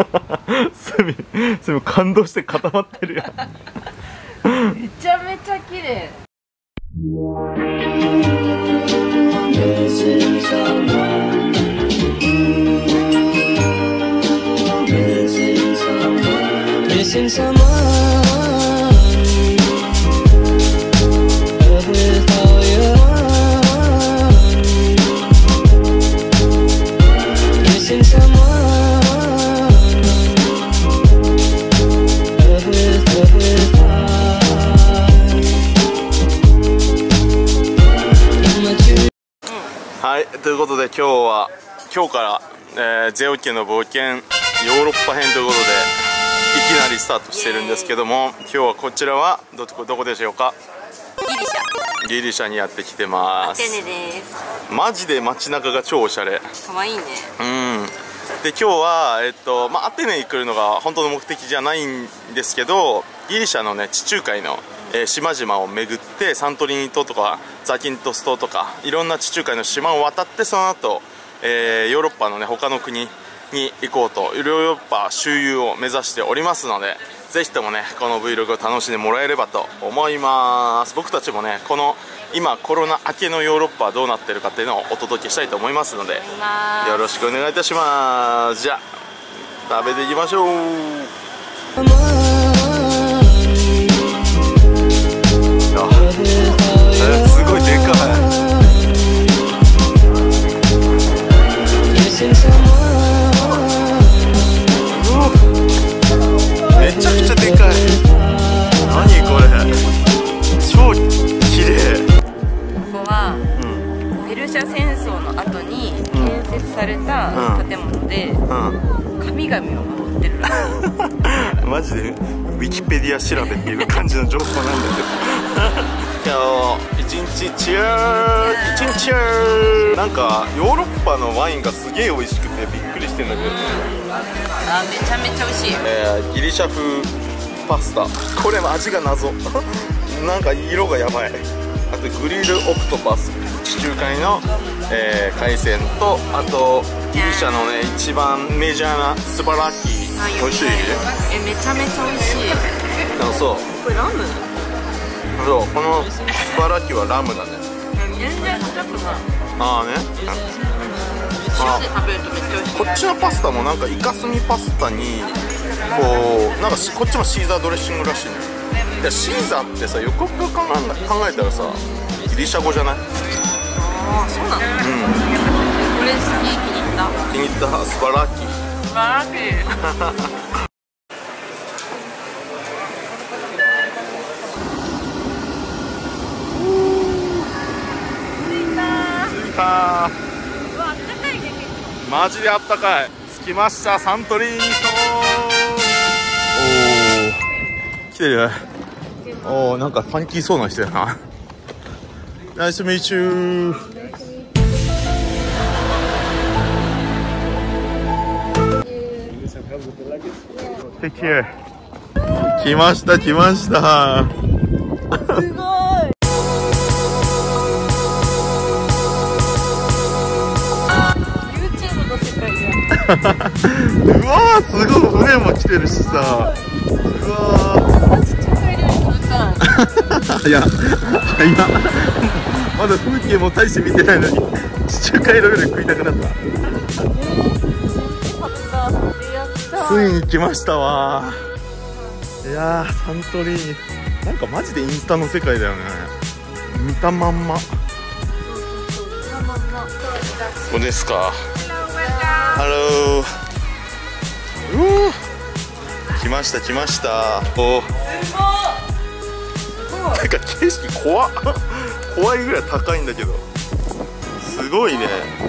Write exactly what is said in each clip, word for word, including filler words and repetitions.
すみすみ感動して固まってるやん。 めちゃめちゃ綺麗。 はい、ということで今日は今日から、えー、ゼオ家の冒険ヨーロッパ編ということでいきなりスタートしてるんですけども、今日はこちらはどこどこでしょうか。 ギリシャ。 ギリシャにやってきてます。 アテネです。 マジで街中が超おしゃれ。 可愛いね。 うん。で今日はえっとまあアテネに来るのが本当の目的じゃないんですけど、ギリシャのね地中海のえー、島々を巡ってサントリーニ島とかザキントス島とかいろんな地中海の島を渡って、その後、えー、ヨーロッパのね他の国に行こうと、ヨーロッパ周遊を目指しておりますので、ぜひともねこの Vlog を楽しんでもらえればと思います。僕たちもねこの今コロナ明けのヨーロッパはどうなってるかっていうのをお届けしたいと思いますので、よろしくお願いいたします。じゃあ食べていきましょう。えー、すごいでかい。めちゃくちゃでかい。何これ、超綺麗。 ここは、うん、ペルシャ戦争の後に建設された建物で、うんうん、神々を守ってるらしい。 マジでウィキペディア調べっていう感じの情報なんだけど。今日一日チュー一日チュー。なんかヨーロッパのワインがすげえ美味しくてびっくりしてんだけど、 あ、めちゃめちゃ美味しいよ。 えー、ギリシャ風パスタ、これ味が謎。なんか色がやばい。あとグリルオクトパス、地中海の、えー、海鮮と、あとギリシャのね一番メジャーなスパラッキー。美味しい？ え、めちゃめちゃ美味しい。 あ、そう、 これラム？ そう、このスパラッキーはラムだね。 全然臭くない。 ああね、 塩で食べるとめっちゃ美味しい。 こっちのパスタもなんかイカスミパスタにこうなんかこっちもシーザードレッシングらしいね。いやシーザーってさ、よくよく考えたらさギリシャ語じゃない？ ああ、そうなの？うん。これ好き、気に入った。 気に入った。スパラッキー。 スパラッキー。 あマジであったかい。着きました、サントリーニ島。おお来てる。おお、なんかファンキーそうな人やな。ナイスミーチュー。Take care。来ました来ました。 すごい。 うわー、すごい。船も来てるしさ。うわー。 地中海料理食べたい。 いや、早っ。まだ風景も大して見てないのに地中海料理食いたくなった。ついに来ましたわ。いやー、サントリーニなんかマジでインスタの世界だよね。見たまんま。ここですか。ハロー。うわ来ました来ました。おなんか景色怖っ。怖いぐらい高いんだけどすごいね。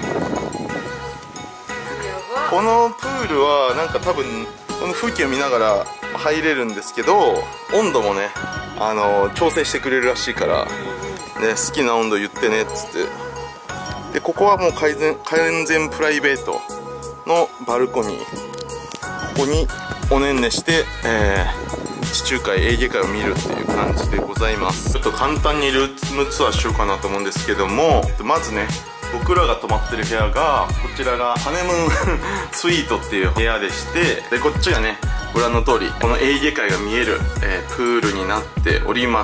このプールはなんか多分この風景を見ながら入れるんですけど、温度もねあの調整してくれるらしいから、ね、好きな温度言ってねっつって。でここはもう完全完全プライベートのバルコニー。ここにおねんねして、えー、地中海エーゲ海を見るっていう感じでございます。ちょっと簡単にルームツアーしようかなと思うんですけども、まずね僕らが泊まってる部屋がこちらがハネムーンスイートっていう部屋でして、でこっちがねご覧の通りこのエーゲ海が見える、えー、プールになっております。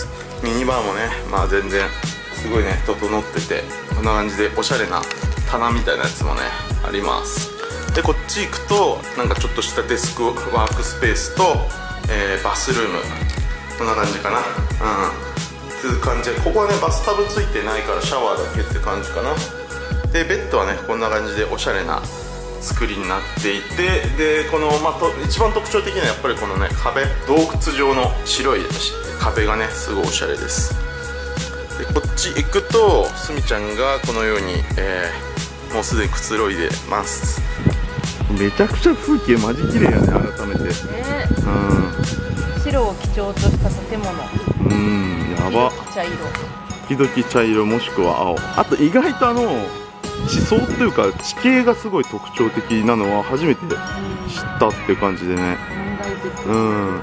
ミニバーもねまあ全然すごいね整ってて、こんな感じでおしゃれな棚みたいなやつもねあります。でこっち行くとなんかちょっとしたデスクワークスペースと、えー、バスルーム、こんな感じかな。うんっていう感じで、ここはねバスタブついてないからシャワーだけって感じかな。でベッドはねこんな感じでおしゃれな作りになっていて、でこの、まあ、と一番特徴的なやっぱりこのね壁、洞窟状の白い壁がねすごいおしゃれです。でこっち行くとすみちゃんがこのように、えー、もうすでにくつろいでます。めちゃくちゃ風景マジ綺麗やね、改めて、ね、うん、 白を基調とした建物、 うん、やば、 茶色、 時々茶色もしくは青。あと意外とあの地層というか地形がすごい特徴的なのは初めて知ったっていう感じでね、うん、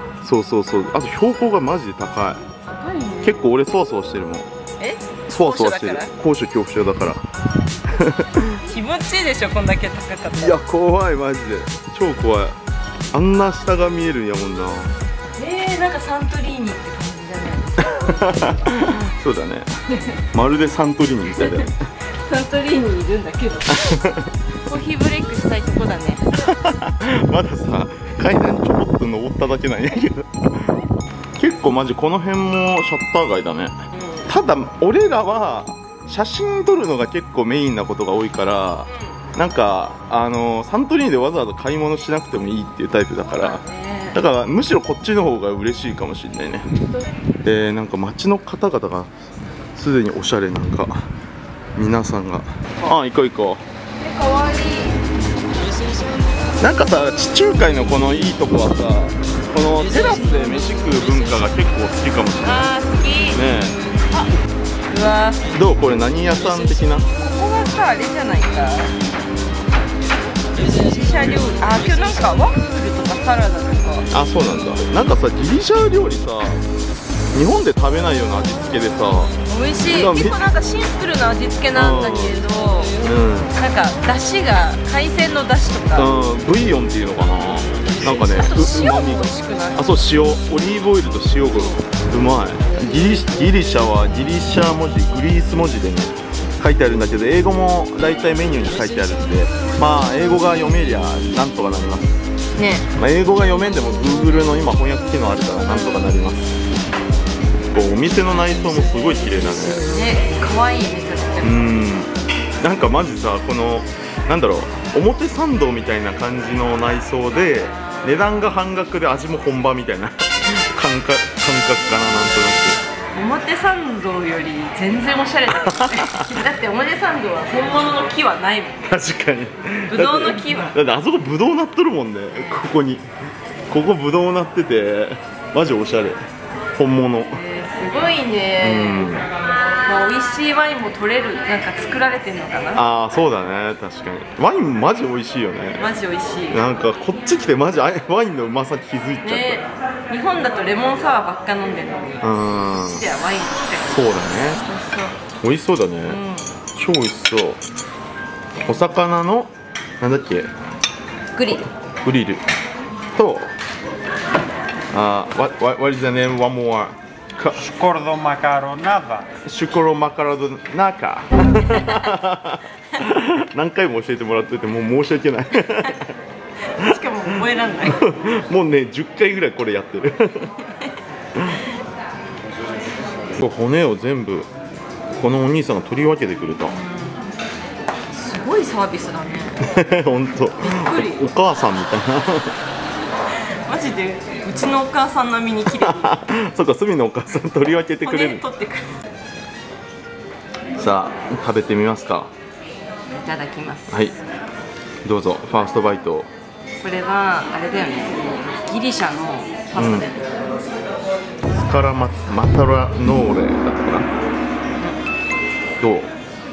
そうそうそう。あと標高がマジで高い、高い、ね、結構俺そわそわしてるもん。え、そわそわしてる、高所恐怖症だから気持ちいいでしょこんだけ高かったら。 いや怖い、マジで超怖い。あんな下が見えるんやもんな。 えー、なんかサントリーニって感じだねそうだねまるでサントリーニみたいだねサントリーニにいるんだけどコーヒーブレイクしたいとこだねまださ階段にちょこっと登っただけなんやけど結構マジこの辺もシャッター街だね、うん、ただ俺らは写真撮るのが結構メインなことが多いから、うん、なんかあのサントリーニでわざわざ買い物しなくてもいいっていうタイプだから、ね、だからむしろこっちの方が嬉しいかもしれないね。でなんか街の方々がすでにおしゃれ、なんか皆さんが、あ、行こう行こう。かわいい。なんかさ、地中海のこのいいとこはさ、このテラスで飯食う文化が結構好きかもしれない。 あー、好きね。あ、うわー、 どう、これ何屋さん的な。 ここがさ、あれじゃないか、ギリシャ料理。あ、今日なんかワッフルとかサラダとか。 あ、そうなんだ。なんかさ、ギリシャ料理さ、日本で食べないような味付けでさ、 美味しい。結構なんかシンプルな味付けなんだけど、うん、なんか出汁が海鮮の出汁とか、 うん、ブイヨンっていうのかな、なんかね、 あと塩も美味しくない？ あ、そう、塩、オリーブオイルと塩がうまい。ギリギリシャはギリシャ文字、グリース文字でね書いてあるんだけど、英語もだいたいメニューに書いてあるんで、まあ英語が読めりゃなんとかなりますね。まあ、英語が読めんでも Google の今翻訳機能あるからなんとかなります。お店の内装もすごい綺麗だね。 ね、可愛い店だね。うん。 なんかマジさ、このなんだろう、表参道みたいな感じの内装で値段が半額で味も本場みたいな感覚感覚かな、なんとなく。表参道より全然おしゃれだけどねだって表参道は本物の木はないもん。 確かに。 ブドウの木はだってあそこブドウなっとるもんね。ここにここブドウなっててマジおしゃれ、本物。 すごいね、うん、まあ、美味しいワインも取れる、なんか作られてんのかな。 ああ、そうだね、確かにワインマジ美味しいよね。 マジ美味しい。 なんかこっち来てマジワインのうまさ気づいちゃった、ね、 日本だとレモンサワーばっか飲んでるのに、うん、こっちではワインってそうだね。美味しそうだね、うん、超美味しそう。お魚のなんだっけ、 グリルグリルと、あー、what, what, what is the name one more? シュコロマカロナダ。 シュコロマカロナカ何回も教えてもらっててもう申し訳ないしかも覚えらんないもうねじゅっかいぐらいこれやってる骨を全部このお兄さんが取り分けてくれた。 すごいサービスだね本当。びっくり。お母さんみたいなマジでうちのお母さん並みに綺麗にそうか、すみのお母さん取り分けてくれる。 骨取ってくる。 さあ食べてみますか。 いただきます。 はい、どうぞ。ファーストバイト。 これはあれだよね、ギリシャのパスタだよね、 うん、スカラママタラノーレだったかな、うん、どう？うん、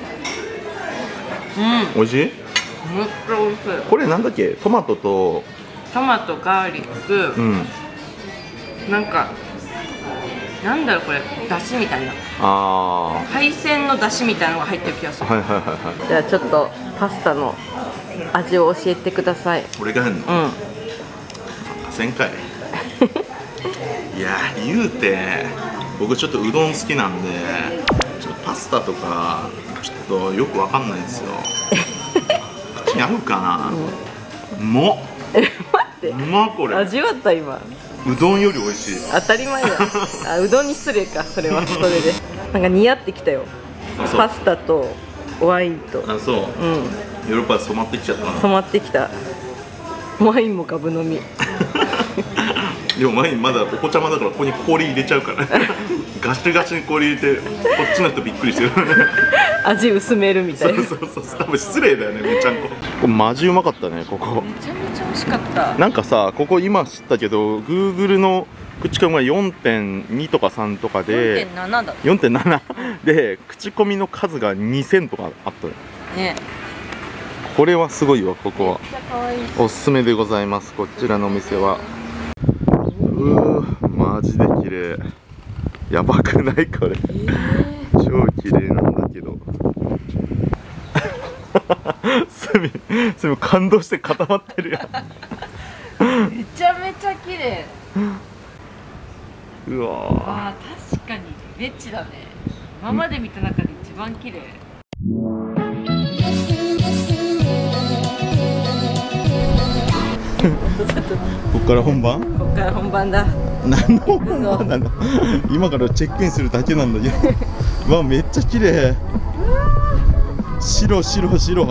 美味しい？めっちゃ美味しい。 これなんだっけ、トマトとトマト、ガーリック、うん、なんかなんだろうこれ、だしみたいな。 あ海鮮のだしみたいなのが入ってる気がする。 あ、はいはいはいはい。 じゃあちょっとパスタの味を教えてください。 俺がやんの？ うん。 せんかい。いや言うて僕ちょっとうどん好きなんで、ちょっとパスタとかちょっとよくわかんないんですよ。口に合うかな？うまっ。 え、待って。 うまっこれ。 味わった今。 うどんより美味しい。 当たり前だ。あ、うどんに失礼か、それはそれで。なんか似合ってきたよ。パスタとワインと。 あ、そう。うん。ヨーロッパで染まってきちゃったな。 染まってきた。ワインもガブ飲み。 でもワインまだお子ちゃまだからここに氷入れちゃうからガシガシに氷入れてこっちの人びっくりしてる味薄めるみたいな。 そうそうそう、多分失礼だよね、めちゃんこ。これマジうまかったね、ここ。 めちゃめちゃ美味しかった。 なんかさ、ここ今知ったけど Google の口コミが よんてんに とかさんとかでよんてんなな だ。 よんてんなな で口コミの数がにせんとかあったね。 これはすごいわ、ここは。 めっちゃ可愛い。 おすすめでございます、こちらのお店は。うー、マジで綺麗。やばくないこれ、えー、超綺麗なんだけどすみすみ感動して固まってるやんめちゃめちゃ綺麗。 うわあー、確かにレッチだね。今まで見た中で一番綺麗。 こっから本番？ こっから本番だ。 何の本番なの？今からチェックインするだけなんだけどうわ、めっちゃ綺麗。白白白。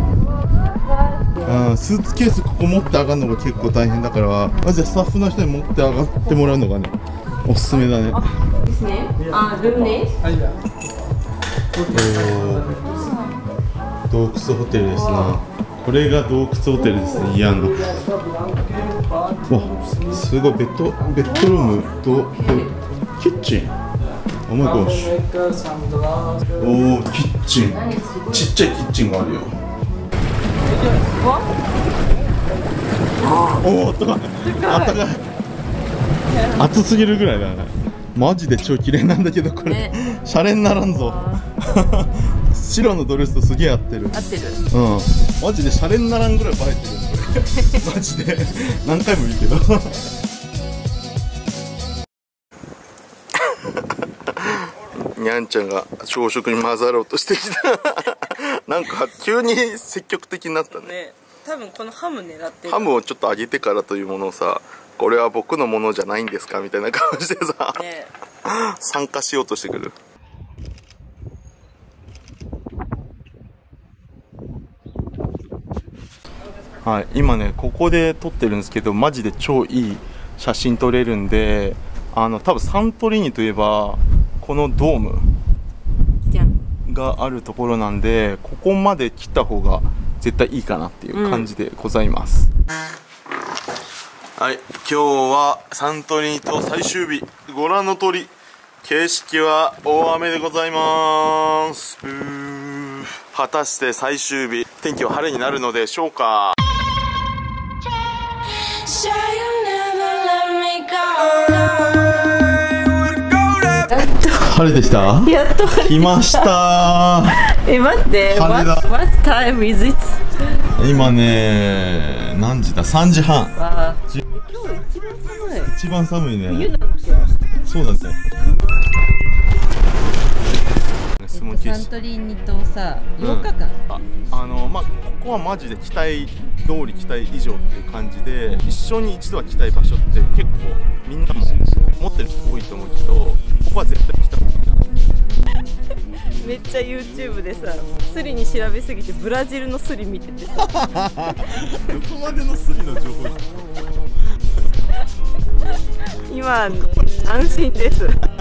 あ、スーツケースここ持って上がるのが結構大変だから、まずスタッフの人に持って上がってもらうのがね、おすすめだね。 ですね。あ、ルームね。 洞窟ホテルですな。これが洞窟ホテルですね、イアンの。わ、すごい。ベッドベッドルームとキッチン。おマイゴッシュ。おお、キッチン。ちっちゃいキッチンがあるよ。おお、あったかい。あったかい。熱すぎるぐらいだね。マジで超綺麗なんだけど、これ、ね、シャレにならんぞ白のドレスとすげえ合ってる。 合ってる。 うん、マジでシャレにならんぐらい映えてるこれマジで何回もいいけどにゃんちゃんが朝食に混ざろうとしてきたなんか急に積極的になったね。 ね、多分このハム狙ってる。 ハムをちょっと揚げてからというものをさ、これは僕のものじゃないんですかみたいな顔してさ、ね、参加しようとしてくる。はい、今ねここで撮ってるんですけど、マジで超いい写真撮れるんで、あの多分サントリーニといえばこのドームがあるところなんで、ここまで来た方が絶対いいかなっていう感じでございます、うん、はい、今日はサントリーニ島最終日、ご覧の通り景色は大雨でございます。果たして最終日天気は晴れになるのでしょうか。晴れでした。 やっと来ましたえ、待って、 晴れだ。 What, what time is it? 今ね、何時だ、さんじはん。 あー、今日一番寒い。 一番寒いね。 冬なんですよ。 そうだね。 サントリーニ島さ、ようかかん、 うん、あ、あのまあここはマジで期待通り期待以上っていう感じで、一生に一度は来たい場所って結構みんなも持ってる人多いと思うけど、ここは絶対来た方がいいな。 めっちゃ YouTube でさ、スリに調べすぎてブラジルのスリ見ててさどこまでのスリの情報今安心です